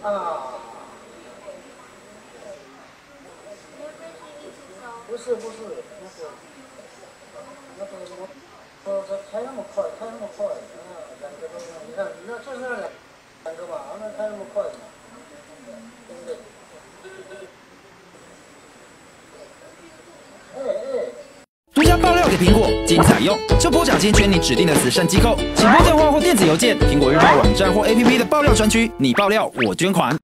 啊，不是，这开那么快，两个都，你看，就是那两个嘛，那开那么快嘛，对不对？ 独家爆料给苹果，精彩用！就拨奖金捐你指定的慈善机构，请拨电话或电子邮件，苹果日报网站或 APP 的爆料专区，你爆料我捐款。